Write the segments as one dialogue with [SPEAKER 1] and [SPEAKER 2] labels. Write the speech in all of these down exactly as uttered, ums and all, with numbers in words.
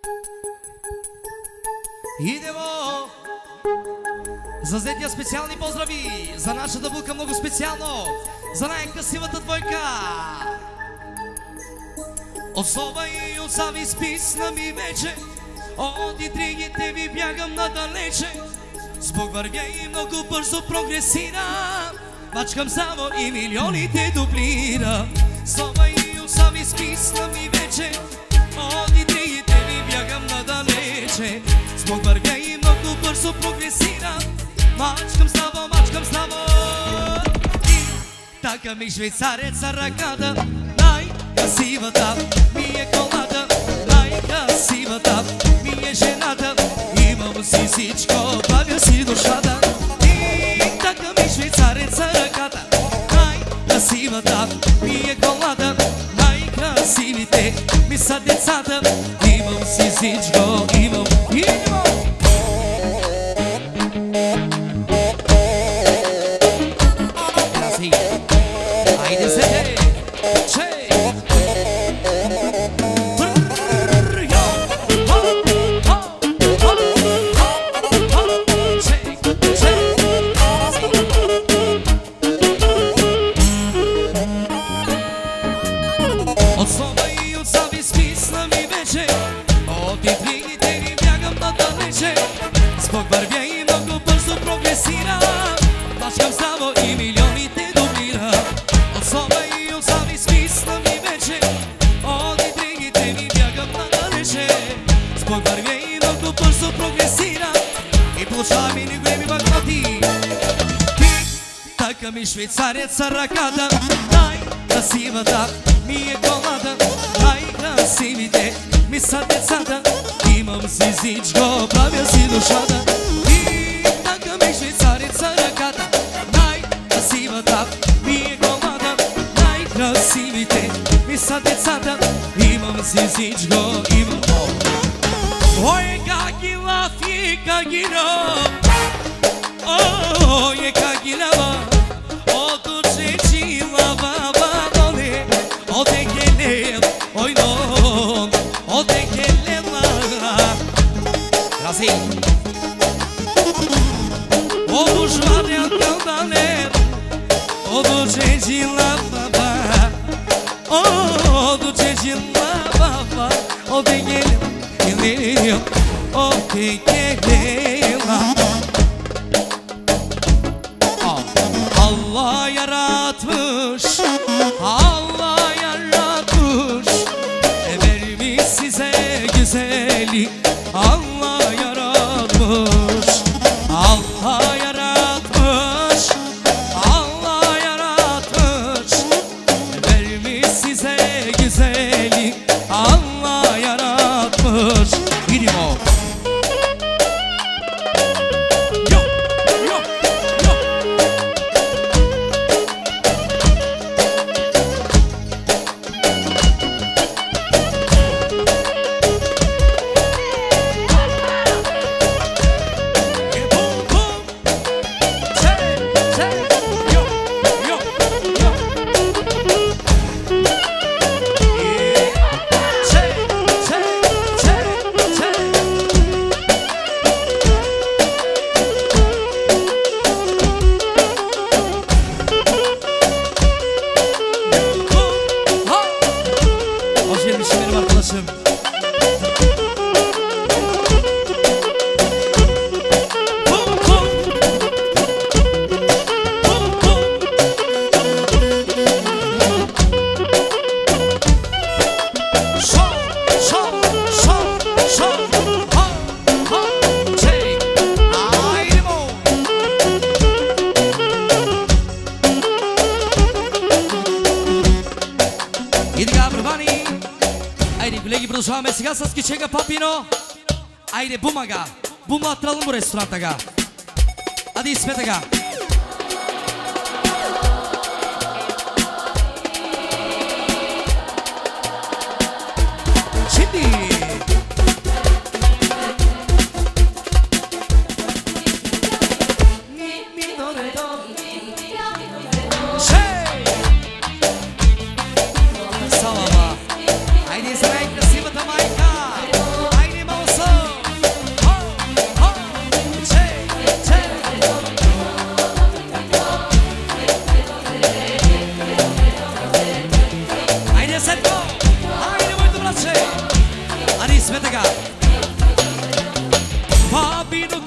[SPEAKER 1] Идемо за взетия специални поздрави за нашата булка, много специално за най-красивата двойка. От слова и от сави списна ми вече, от интригите ви бягам надалече. С Бог вървя и много бързо прогресира, мачкам само и милионите дуплира. Слова и от сави списна ми вече, от интригите ви бягам надалече. С Бог вървя и много бързо прогресира, мачкам слава, мачкам слава. И така ми швейцареца ръката, най-красивата ми е колата, най-красивата ми е жената. Имам си всичко, правя си душата. И така ми швейцареца ръката, най-красивата ми е колата, най-красивите ми са децата. Имам си всичко, имам, имам. Айде се, че от слова и от сави списна ми вече, от интригите ви бягам надалече. С Бог вървя и много бързо прогресира, мачкам само и милионите дублира. От слова и от сави списна ми вече, от интригите ви бягам надалече. С Бог вървя и много бързо прогресира, и получавам и големи банкноти. Така ми швейцареца ръката, най-красивата ми е колата, най-красивите ми са децата. Имам си всичко, правя си душата. И така ми швейцареца ръката, най-красивата ми е колата, най-красивите ми са децата. Имам си всичко, имам. Ой, как ги лафи, как ги роб, ой, как ги лава, ото чечи лава, бабоне, оте геле, ой, но, оте геле, лава. Краси. Ото жвадя калдане, ото чечи лава, баба, ото чечи лава, оте геле, геле, оте геле, лава. Allah yaratmış, Allah yaratmış, vermiş size güzeli. Allah yaratmış, Allah yaratmış, Allah yaratmış, vermiş size güzeli. Allah yaratmış. Gidin o. Продължаваме сега с кичега папино. Айде бумага. Бума атралım bu restoranta. Hadi İsmet aga. Şimdi Salama. Haydi sana en krasivata Mayka. Haydi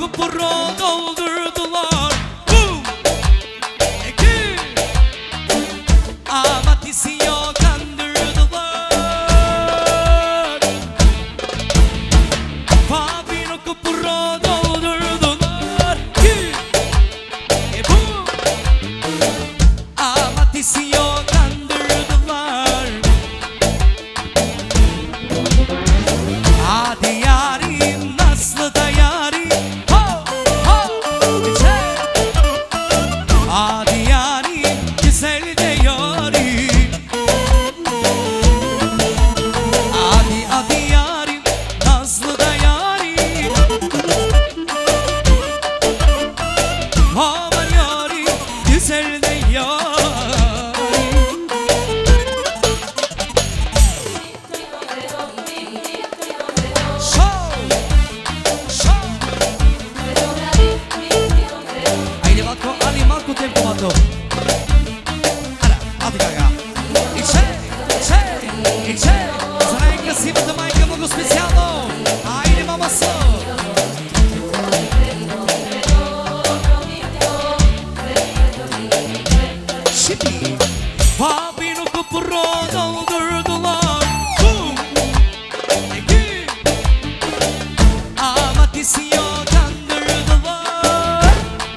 [SPEAKER 1] kupuru doldurdular. Bum! Eki! Amatisiyo kandırdılar. Fabino kupuru doldurdular. Ki! E bum! Amatisiyo kandırdılar. Hadi yarim nasıl da yarim. Ho! Ho! Güzel! Hadi yarim güzel de yarim. Hadi hadi yarim nazlı da yarim. Aman yarim güzel de yarim. Show! Show! Hai levato, hai levato tempo fatto. Allora, vado caga. Il c'è, c'è, il c'è. Sarà in classifica domani che poco speciale. Hai le mamma so. Shippy. Fabino kupuru doldurdular. Boom! Eki! Amatisiyo kandırdılar.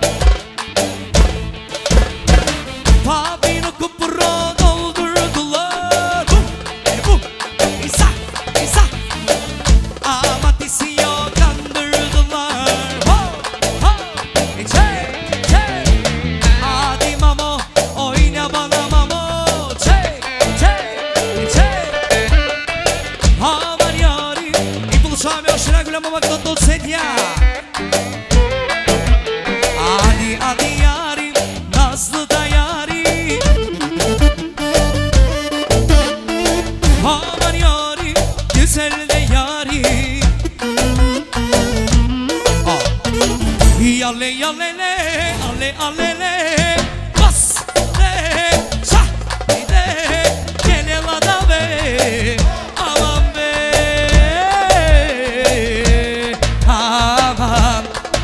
[SPEAKER 1] Fabino kupuru doldurdular. Bum! E bum! İsa! İsa! Amatisiyo kandırdılar. Ho! Ho! E çek! Çek! Hadi mamo oyna bana mamo. Çek! Çek! E çek! Aman yarim i получаем još regular momak do tog sedja. Hadi hadi yarim nazlı da yarim. Aman yarim güzel de yarim. Ah. Yalle yalle le alle alle le. Bas le şah de gele la da be. Aman be. Aman.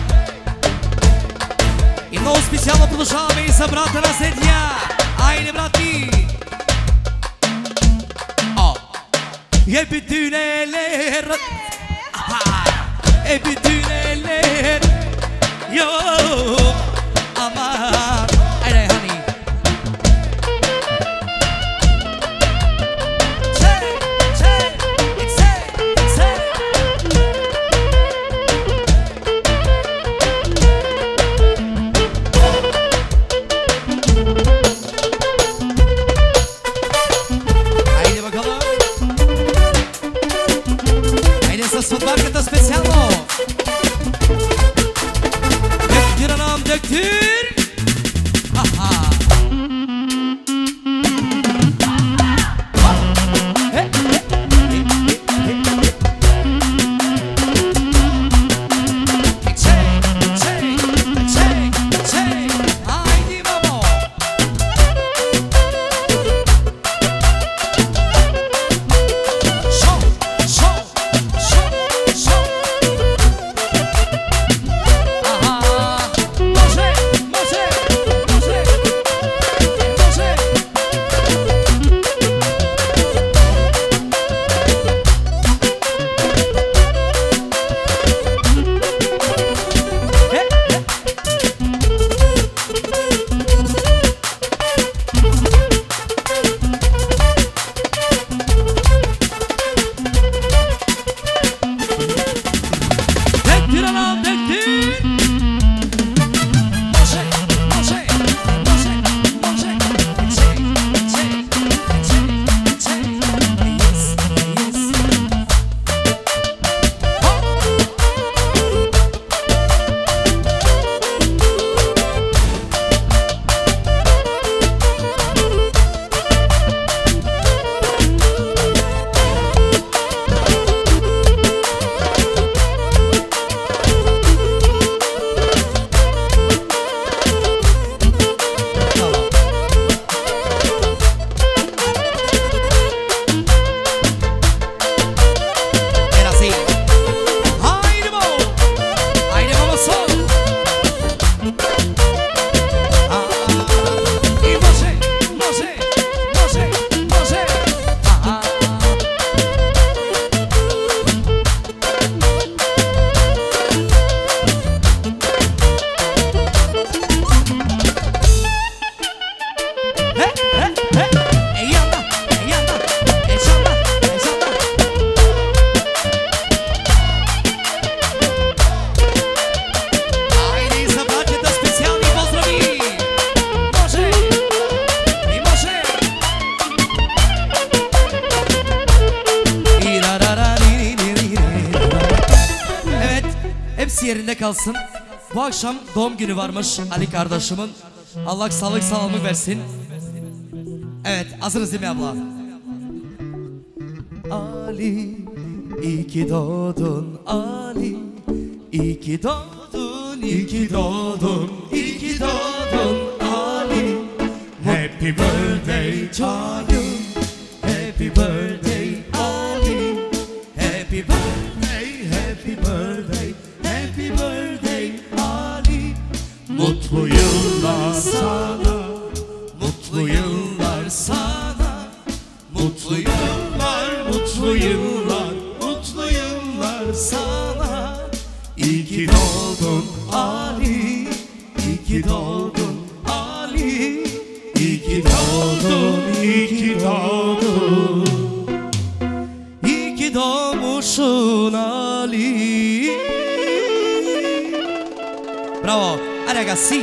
[SPEAKER 1] И много специално продължаваме и за брата на седя. Айде, брати! О! Ебі дюнелер! Ебі дюнелер! Йо! Аман! Айде, honey! Чек! Чек! Иксек! Иксек! Haydi bakalım. Haydi ses futbolkada spesiyalo. Döktür anam döktür. Aha. He, he, he, he, he. Çek, çek, çek, çek. Haydi baba. Show, show, show, show. hepsi yerinde kalsın. Bu akşam doğum günü varmış Ali kardeşimin. Allah sağlık sağlık versin. Evet, hazırız değil mi abla? Ali, iyi ki doğdun Ali. İyi ki doğdun, iyi ki doğdun, iyi ki doğdun Ali. Happy birthday to you. Happy birthday Ali. Happy birthday, happy birthday, happy birthday Ali. Mutlu yıllar sana, mutlu yıllar sana. Mutlu yıllar, mutlu yıllar, mutlu yıllar sana. İyi ki doğdun Ali, iyi ki doğdun Ali. İyi ki doğdun, iyi ki doğdun. İyi ki doğmuşsun Ali. Bravo, ragazzi.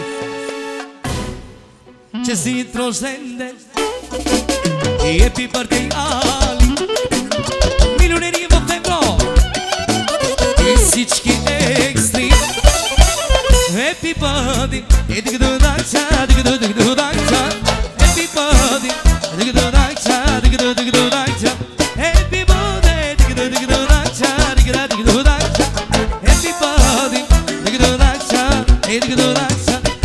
[SPEAKER 1] C'è si trascende. Happy birthday Ali. Milioneri v febro. Isički ekstrem. Happy birthday. Edik dudakça, dik dik dudakça. Happy birthday. Dik dudakça, dik dik dudakça. Happy birthday. Dik dik dudakça, dik dik dudakça. Happy birthday. Dik dudakça, dik dudakça.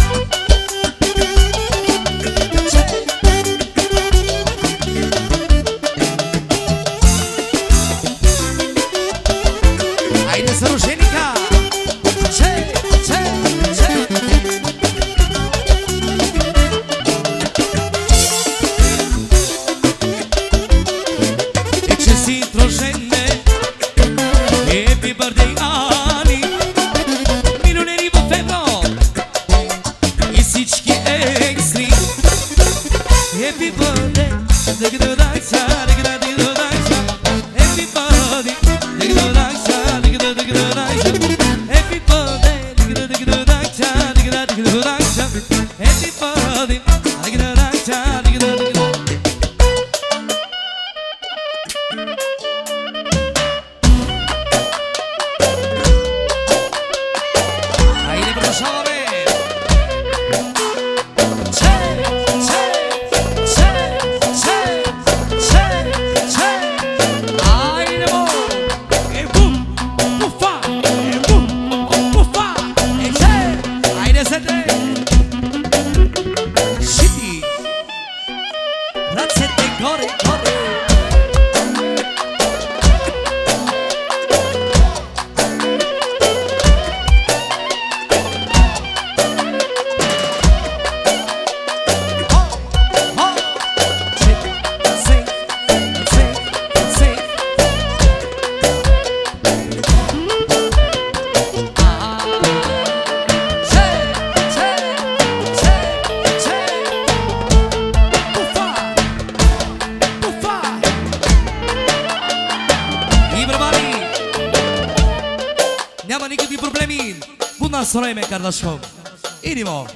[SPEAKER 1] Sonra yemek kardeşim. İnimo.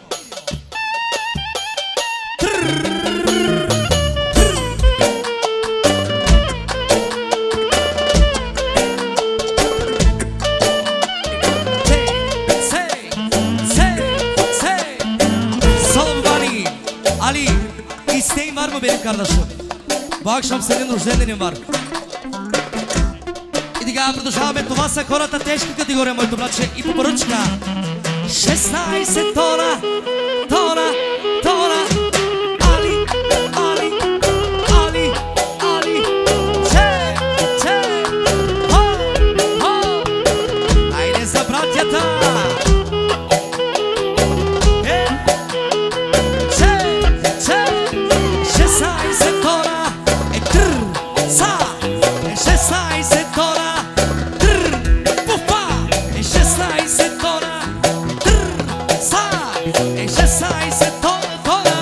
[SPEAKER 1] Salam Bani. Ali, isteğin var mı benim kardeşim? Bu akşam senin rujdenin var. И сега продължаваме, това са хората тежка категория, моето братче, и по поръчка. шестнайсет тона, тона, тона. Али, Али, Али, Али. Че, че, хо, хо. Айде за братята. Е, че, че, шестнайсет тона. Е, тър, са, е, шестнайсет тона. шестнайсет тона,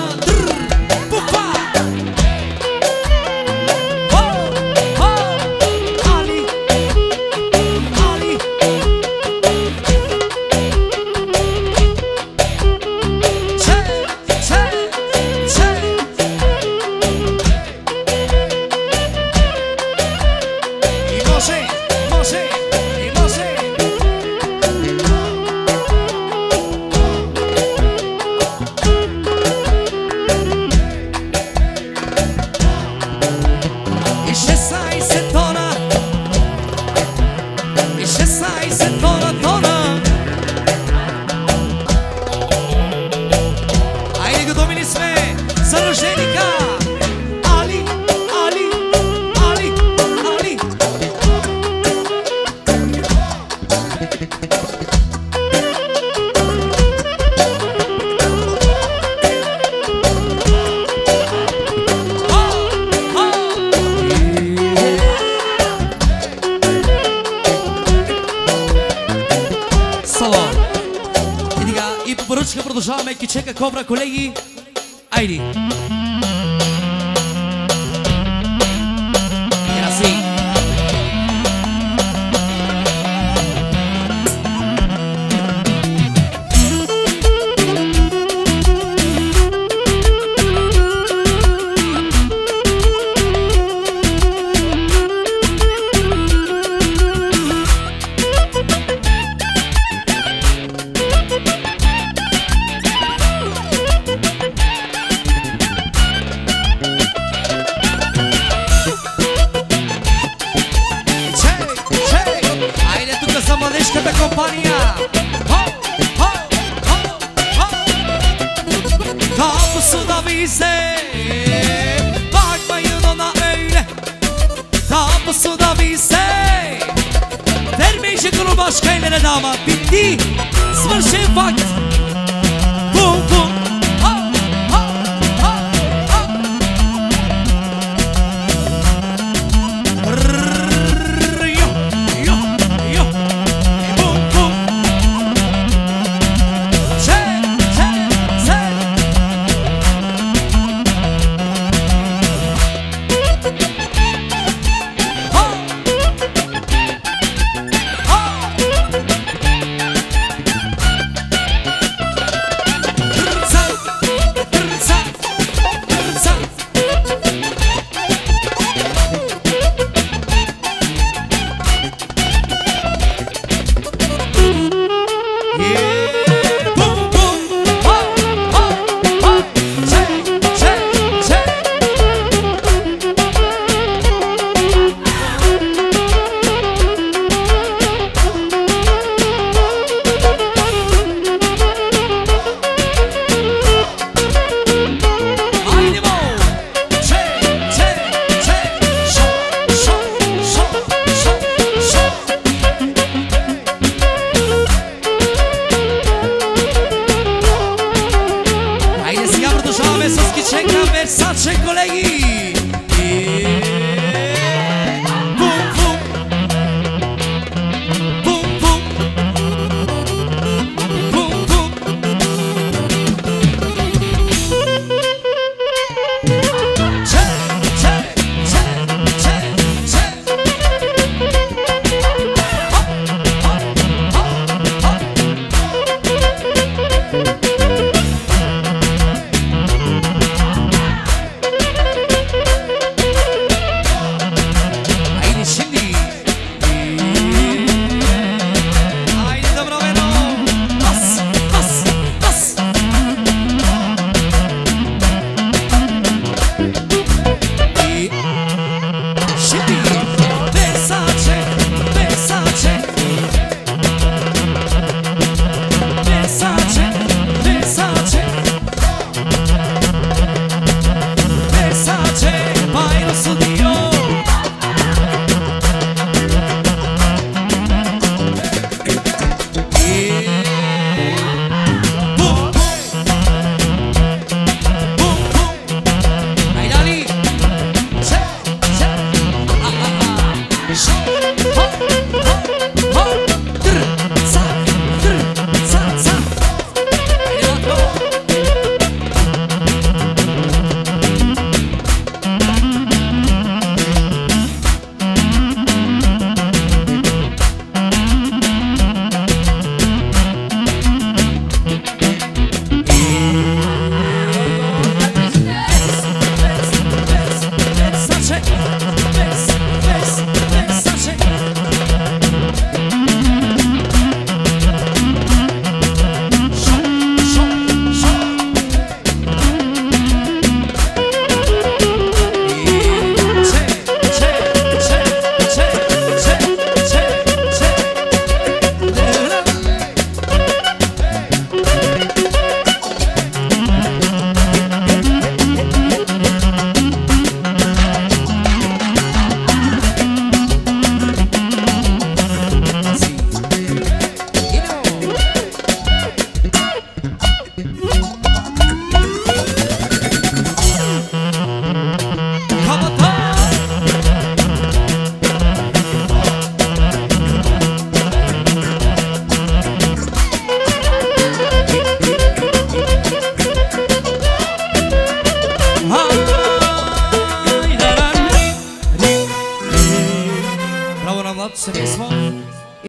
[SPEAKER 1] Иванчка, продължаваме кичека кобра, колеги. Айди! Краси! Başka ellere dava bitti. Svършен факт.